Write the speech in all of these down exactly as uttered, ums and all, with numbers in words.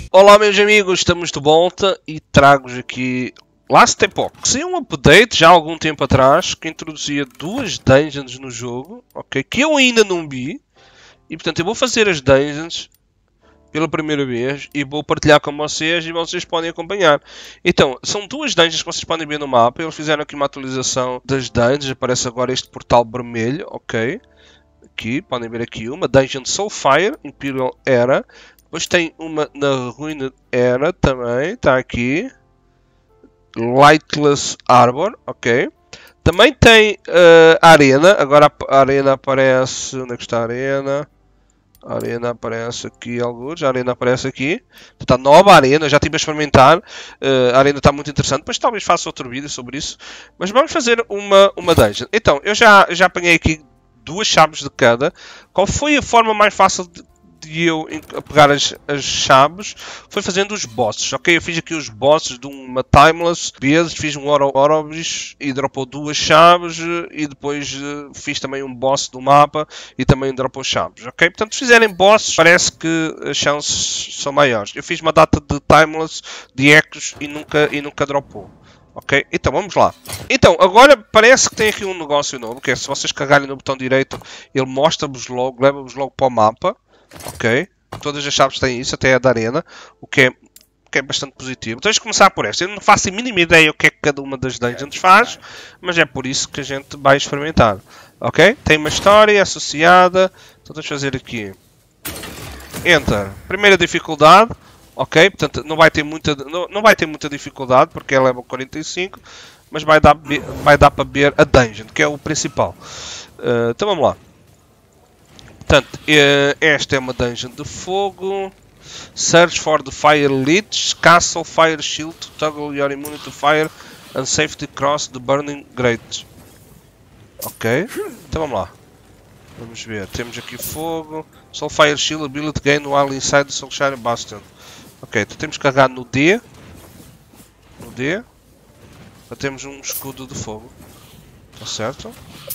Olá meus amigos, estamos de volta e trago-vos aqui Last Epoch. Saiu um update já há algum tempo atrás que introduzia duas dungeons no jogo, ok? Que eu ainda não vi. E portanto eu vou fazer as dungeons pela primeira vez e vou partilhar com vocês e vocês podem acompanhar. Então, são duas dungeons que vocês podem ver no mapa. Eles fizeram aqui uma atualização das dungeons. Aparece agora este portal vermelho, ok? Aqui, podem ver aqui uma Dungeon Soulfire, Imperial Era. Depois tem uma na Ruined Era também, está aqui. Lightless Arbor, ok. Também tem uh, a Arena, agora a Arena aparece, onde é que está a Arena? A Arena aparece aqui, alguns, a Arena aparece aqui. Está nova a Arena, já estive a experimentar. Uh, a Arena está muito interessante, mas talvez faça outro vídeo sobre isso. Mas vamos fazer uma, uma dungeon. Então, eu já, já apanhei aqui duas chaves de cada. Qual foi a forma mais fácil de, de eu pegar as, as chaves? Foi fazendo os bosses, ok? Eu fiz aqui os bosses de uma Timeless vezes, fiz um Orobis e dropou duas chaves e depois uh, fiz também um boss do mapa e também dropou chaves, ok? Portanto, se fizerem bosses, parece que as chances são maiores. Eu fiz uma data de Timeless, de Ecos e nunca, e nunca dropou. Ok, então vamos lá. Então, agora parece que tem aqui um negócio novo, que é se vocês carregarem no botão direito, ele mostra-vos logo, leva-vos logo para o mapa. Ok, todas as chaves têm isso, até a da arena, o que é, o que é bastante positivo. Então vamos começar por esta. Eu não faço a mínima ideia o que é que cada uma das dungeons faz, mas é por isso que a gente vai experimentar. Ok, tem uma história associada, então vamos fazer aqui. Enter, primeira dificuldade. Ok, portanto não vai ter muita, não, não vai ter muita dificuldade porque é level quarenta e cinco, mas vai dar, vai dar para ver a dungeon, que é o principal. Uh, então vamos lá. Portanto, uh, esta é uma dungeon de fogo. Search for the Fire Lich, Castle Fire Shield to toggle your immunity to fire and safety cross the burning grate. Ok, então vamos lá. Vamos ver, temos aqui fogo. Soul Fire Shield ability gain while inside the Soulshire Bastion. Ok, então temos que carregar no D. No D. Já temos um escudo de fogo. Está certo?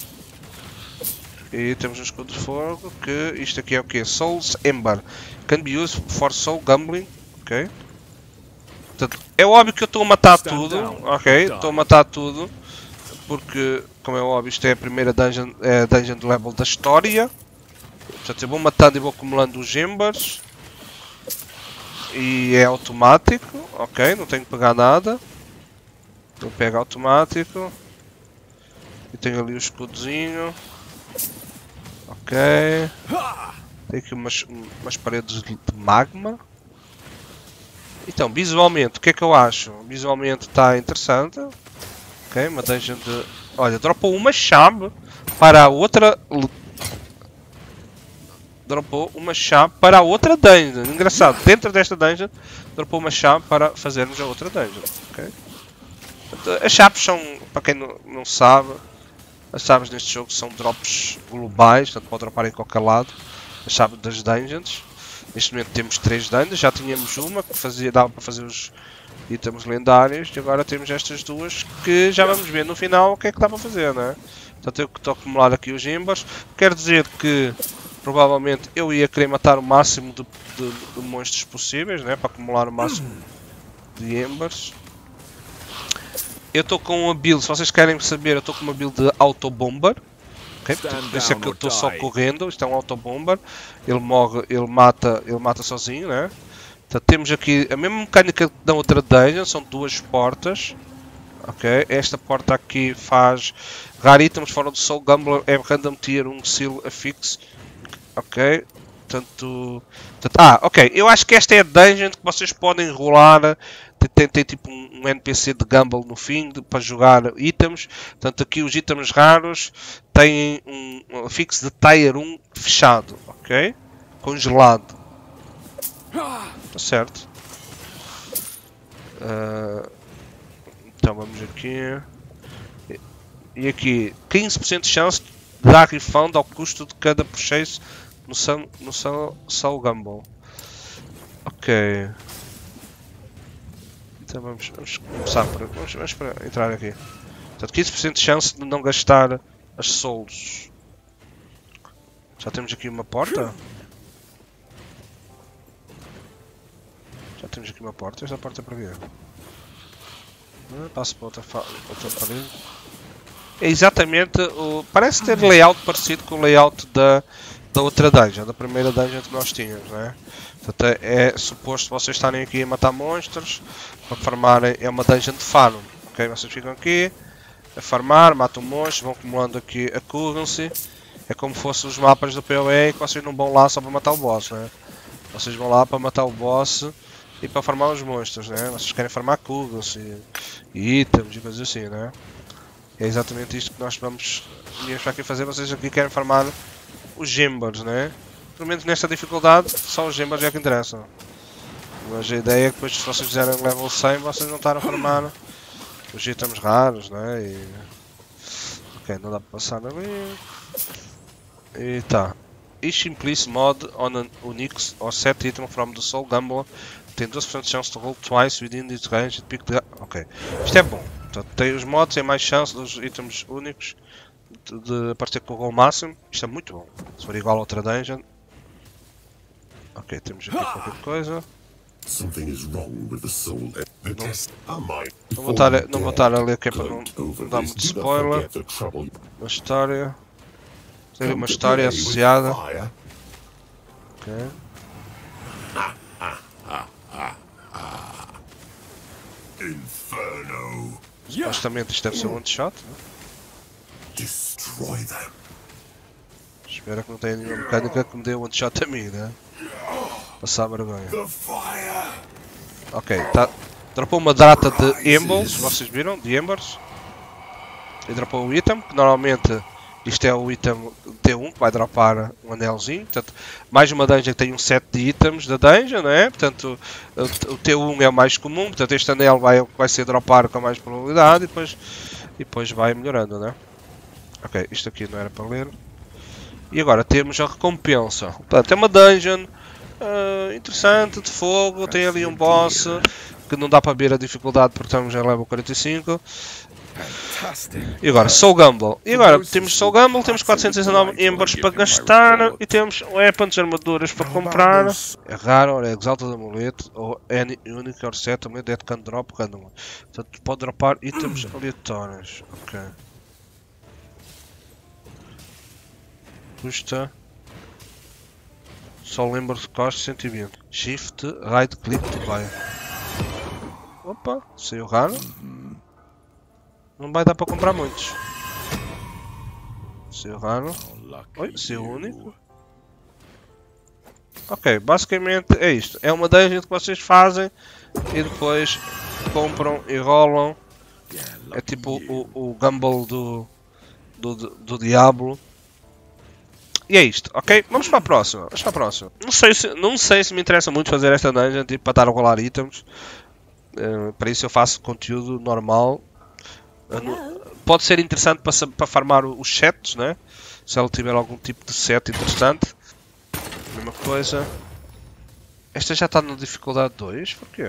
E temos um escudo de fogo que isto aqui é o que? Soul's Ember. Can be used for soul gambling. Ok. Portanto, é óbvio que eu estou a matar tudo. Ok, estou a matar tudo. Porque, como é óbvio, isto é a primeira dungeon, é a dungeon de level da história. Portanto, eu vou matando e vou acumulando os Embers. E é automático, ok, não tenho que pegar nada. Então pega automático. E tenho ali o escudozinho. Ok. Tem aqui umas, umas paredes de magma. Então, visualmente, o que é que eu acho? Visualmente está interessante. Ok, uma dungeon de... Olha, dropou uma chave para a outra... Dropou uma chave para a outra dungeon. Engraçado, dentro desta dungeon dropou uma chave para fazermos a outra dungeon. Okay? As chaves são, para quem não, não sabe, as chaves neste jogo são drops globais, portanto pode dropar em qualquer lado. A chave das dungeons. Neste momento temos três dungeons, já tínhamos uma que fazia, dava para fazer os itens lendários e agora temos estas duas que já vamos ver no final o que é que dá para fazer, não é? Portanto eu estou a acumular aqui os embers. Quer dizer que provavelmente eu ia querer matar o máximo de, de, de monstros possíveis, né, para acumular o máximo de embers. Eu estou com uma build, se vocês querem saber, eu estou com uma build de autobomber. Okay? Por isso é que eu estou só correndo, isto é um autobomber. Ele morre, ele mata, ele mata sozinho, né? Então temos aqui a mesma mecânica da outra dungeon, são duas portas. Ok, esta porta aqui faz rare items fora do Soul Gambler, é random tier um seal affix. Ok, portanto, portanto... Ah, ok, eu acho que esta é a dungeon que vocês podem rolar. Tem, tem, tem tipo um, um N P C de Gamble no fim de, para jogar itens. Portanto, aqui os itens raros têm um, um affix de tier um fechado, ok? Congelado. Está certo. Uh, então vamos aqui. E aqui, quinze por cento de chance de dar refund ao custo de cada purchase no Soul, no Soul, Soul Gamble. Ok. Então vamos, vamos começar por... Vamos, vamos para entrar aqui. Portanto, quinze por cento de chance de não gastar as souls. Já temos aqui uma porta. Já temos aqui uma porta. Esta porta é para quê? Ah, passo para outra, outra parede. É exatamente o... Parece ter layout parecido com o layout da, da outra dungeon, da primeira dungeon que nós tínhamos, não é? Portanto, é suposto vocês estarem aqui a matar monstros para farmarem. É uma dungeon de farm. Ok? Vocês ficam aqui a farmar, matam monstros, vão acumulando aqui a currency. É como se fossem os mapas do P O E que vocês não vão lá só para matar o boss, não é? Vocês vão lá para matar o boss e para farmar os monstros, né? Vocês querem farmar currency e itens e coisas assim, né? É exatamente isto que nós vamos viemos aqui fazer. Vocês aqui querem farmar os Gembers, né? Pelo menos nesta dificuldade, só os Gembers é que interessam. Mas a ideia é que depois, se vocês fizerem level cem, vocês não estarem a farmar os itens raros, né? E... Ok, não dá para passar ali. E tá. Each Simplice mod on an Unix or set item from the Soul Gambler tem doze por cento de chance de roll twice within this range to pick the... Ok. Isto é bom. Portanto, tem os mods, tem mais chance dos itens únicos de, de aparecer com o roll máximo. Isto é muito bom. Se for igual a outra dungeon. Ok, temos aqui qualquer coisa. Não, não vou estar a, não vou estar a ler que é para não, não dar muito spoiler. Uma história. Tem uma história associada. Ok. Supostamente isto deve ser um one shot. Né? Espero que não tenha nenhuma mecânica que me dê um one shot a mim, né? Passar vergonha. Ok, tá. Dropou uma data de Embers, vocês viram? De Embers. E dropou o item, que normalmente isto é o item T um que vai dropar um anelzinho. Portanto, mais uma dungeon que tem um set de itens da dungeon, não é? Portanto, o T um é o mais comum, portanto este anel vai, vai ser dropar com mais probabilidade e depois, e depois vai melhorando, não é? Ok, isto aqui não era para ler. E agora temos a recompensa. Portanto, é uma dungeon uh, interessante, de fogo, tem ali um boss que não dá para ver a dificuldade porque estamos em level quarenta e cinco. E agora, Soul Gamble. E agora, temos Soul Gamble, temos quatrocentos e dezanove Embers para gastar e temos weapons, armaduras para comprar. É raro, ora, exalta de amuleto ou any unique or set amuleto that can drop random. Portanto, pode dropar itens aleatórios. Ok. Custa. Soul Embers costa cento e vinte. Shift, right click to buy. Opa, saiu raro. Não vai dar para comprar muitos. Seu raro. Oi, seu único. Ok, basicamente é isto. É uma dungeon que vocês fazem e depois compram e rolam. É tipo o, o Gamble do, do, do Diablo. E é isto, ok? Vamos para a próxima. Vamos para a próxima. Não sei se, não sei se me interessa muito fazer esta dungeon tipo, para estar a rolar itens. Uh, para isso eu faço conteúdo normal. Pode ser interessante para, para farmar os sets, né? Se ela tiver algum tipo de set interessante. Mesma coisa. Esta já está na dificuldade dois? Porquê?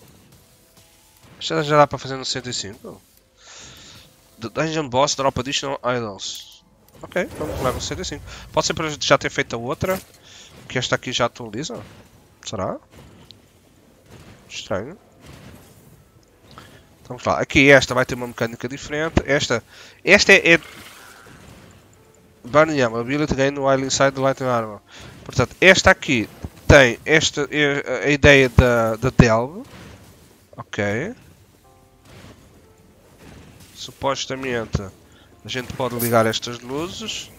Esta já dá para fazer no cento e cinco? The Dungeon Boss Drop Additional Idols. Ok, vamos levar no cento e cinco. Pode ser para já ter feito a outra. Que esta aqui já atualiza? Será? Estranho. Vamos lá, aqui esta vai ter uma mecânica diferente. Esta, esta é, é Burn Yam, Ability Gain while inside the Lightning Armor. Portanto, esta aqui tem esta, a ideia da, da Delve. Ok. Supostamente a gente pode ligar estas luzes.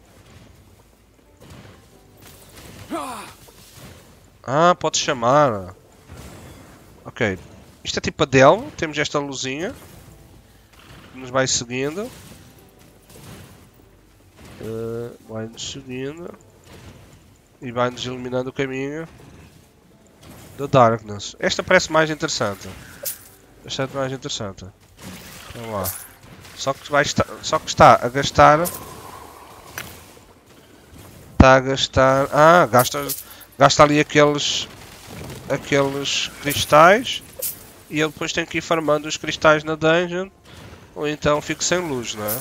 Ah, pode chamar. Ok. Isto é tipo a Delve, temos esta luzinha que nos vai seguindo. Uh, vai-nos seguindo e vai-nos iluminando o caminho da Darkness. Esta parece mais interessante. Esta é mais interessante. Vamos lá. Só que, vai estar, só que está a gastar. Está a gastar. Ah, gasta, gasta ali aqueles. Aqueles cristais. E ele depois tem que ir farmando os cristais na dungeon. Ou então fico sem luz, não é?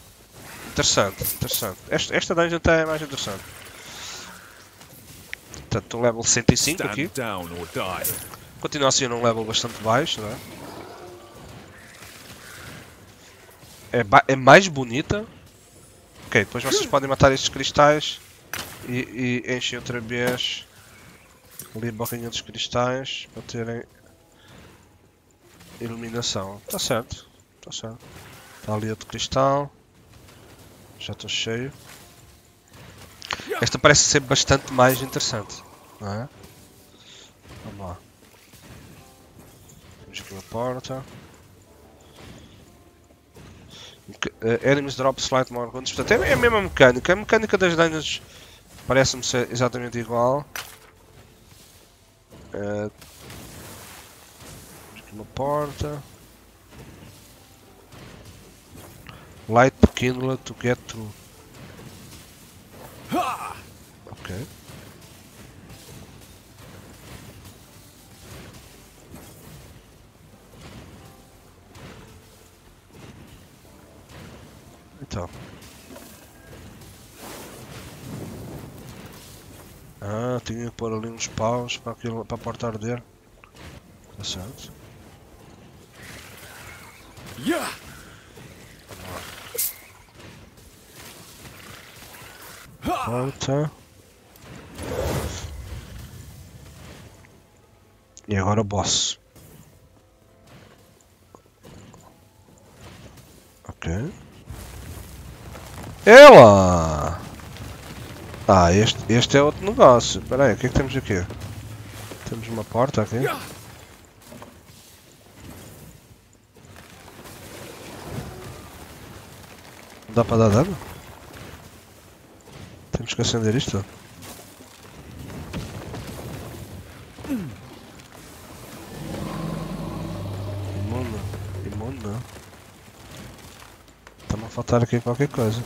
Interessante, interessante. Esta, esta dungeon está mais interessante. Portanto, estou level cento e cinco aqui. Continua a ser um level bastante baixo, não é? É, é mais bonita. Ok, depois vocês podem matar estes cristais e, e enchem outra vez ali a barrinha dos cristais para terem iluminação. Está certo, está certo. Está ali outro cristal. Já estou cheio. Esta parece ser bastante mais interessante, não é? Vamos lá. Temos aqui uma porta. Uh, enemies drop slight more runes. Portanto, é a mesma mecânica. A mecânica das dungeons parece-me ser exatamente igual. Uh, aqui uma porta. Light kindle to get through. Ok. Então. Ah, tinha que pôr ali uns paus para, aquilo, para a porta arder. Está certo. Yeah. Porta. E agora o boss. Ok. Ela! Ah, este, este é outro negócio. Espera aí, o que é que temos aqui? Temos uma porta aqui. Não dá para dar dano? Temos que acender isto? Imundo. Imundo. Está-me a faltar aqui qualquer coisa.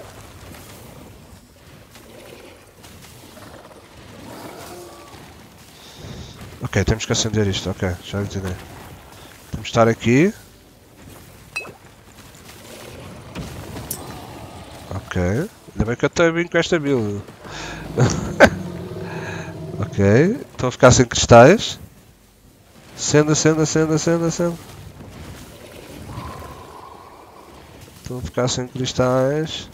Ok, temos que acender isto, ok, já entendi. Temos de estar aqui. Ok, ainda bem que eu estou bem com esta build. Ok, estou a ficar sem cristais. Acenda, acenda, acenda, acenda, acenda. Estou a ficar sem cristais.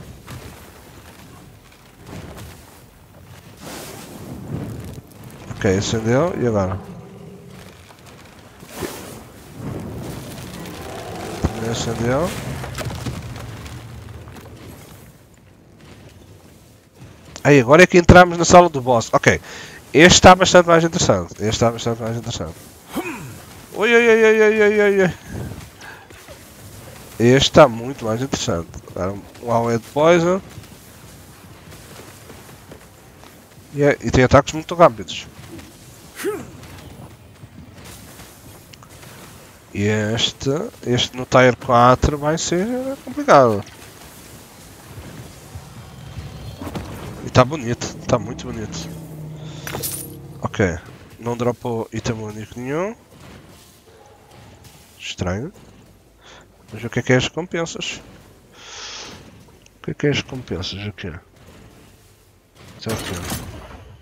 Ok, acendeu, e agora? Também acendeu. Aí, agora é que entramos na sala do boss. Ok, este está bastante mais interessante. Este está bastante mais interessante. Oi, oi, oi, oi, oi, oi, oi. Este está muito mais interessante. Um All-Head Poison. E, é, e tem ataques muito rápidos. E este, este no Tier quatro vai ser complicado. E está bonito, está muito bonito. Ok, não dropou item único nenhum. Estranho. Mas o que é que é as recompensas? O que é que é as recompensas aqui? Isso é aqui.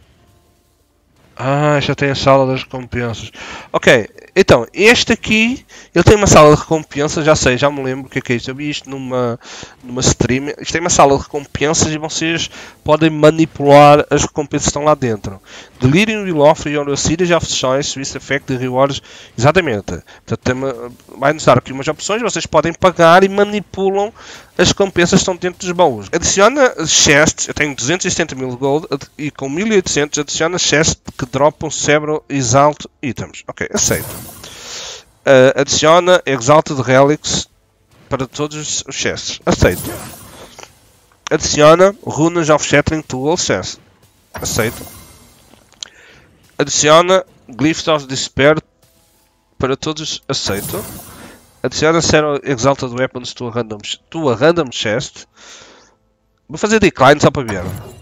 Ah, já tem a sala das recompensas. Ok, então, este aqui, ele tem uma sala de recompensas, já sei, já me lembro o que é que é isto. Eu vi isto numa, numa stream. Isto tem uma sala de recompensas e vocês podem manipular as recompensas que estão lá dentro. Delirium will offer you a series of choice with effect de rewards. Exatamente. Portanto, vai-nos dar aqui umas opções, vocês podem pagar e manipulam as recompensas que estão dentro dos baús. Adiciona chests, eu tenho duzentos e setenta mil gold e com mil e oitocentos adiciona chests que dropam several exalt items. Ok, aceito. Uh, adiciona exalted relics para todos os chests. Aceito. Adiciona runas of shattering to all chests. Aceito. Adiciona glyphs of despair para todos. Aceito. Adiciona several exalted weapons to a random, to a random chest. Vou fazer decline só para ver.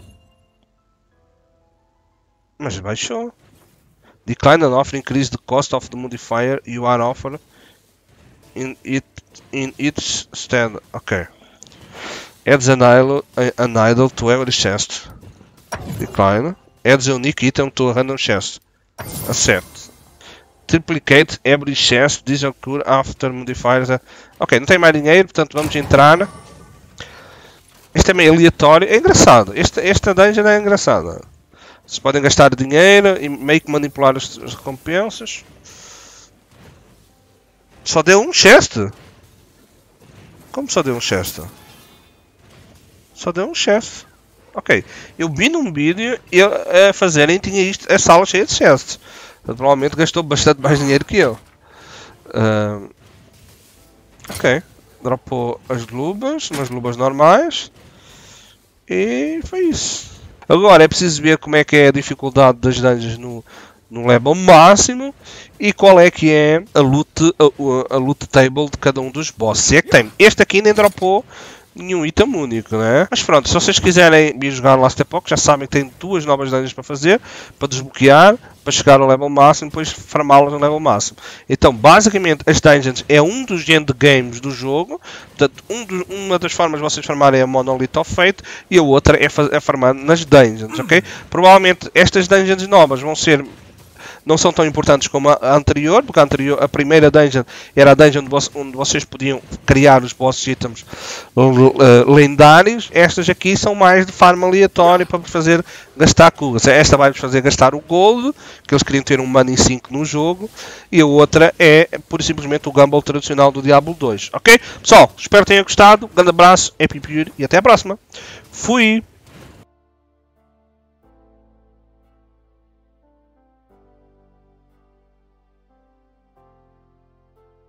Mas baixou. Decline an offer increase the cost of the modifier you are offered in it in each stand. Ok. Adds an idol, an idol to every chest. Decline. Adds a unique item to a random chest. Acerto. Triplicate every chest. This occur after modifiers. Ok, não tem mais dinheiro, portanto vamos entrar. Este é meio aleatório. É engraçado. Esta, esta dungeon é engraçada. Vocês podem gastar dinheiro e meio que manipular as, as recompensas. Só deu um chest? Como só deu um chest? Só deu um chest. Ok. Eu vi num vídeo eu a fazerem tinha isto, a sala cheia de chests. Provavelmente gastou bastante mais dinheiro que eu. Uh, ok. Dropou as luvas, umas luvas normais. E foi isso. Agora é preciso ver como é que é a dificuldade das dungeons no, no level máximo. E qual é que é a loot, a, a loot table de cada um dos bosses. Se é que tem. Este aqui nem dropou nenhum item único, né? Mas pronto, se vocês quiserem vir jogar Last Epoch, já sabem que tem duas novas dungeons para fazer, para desbloquear, para chegar ao level máximo e depois farmá-las no level máximo. Então, basicamente, as dungeons é um dos endgames do jogo. Portanto, um do, uma das formas de vocês farmarem é a Monolith of Fate e a outra é, é farmar nas dungeons, ok? Provavelmente estas dungeons novas vão ser... não são tão importantes como a anterior, porque a, anterior, a primeira dungeon era a dungeon onde vocês podiam criar os boss itens uh, lendários. Estas aqui são mais de farm aleatório para fazer gastar cugas. Esta vai-vos fazer gastar o gold, que eles queriam ter um money cinco no jogo, e a outra é, pura e simplesmente, o gamble tradicional do Diablo dois. Ok? Pessoal, espero que tenham gostado. Um grande abraço, Happy Pure e até a próxima. Fui!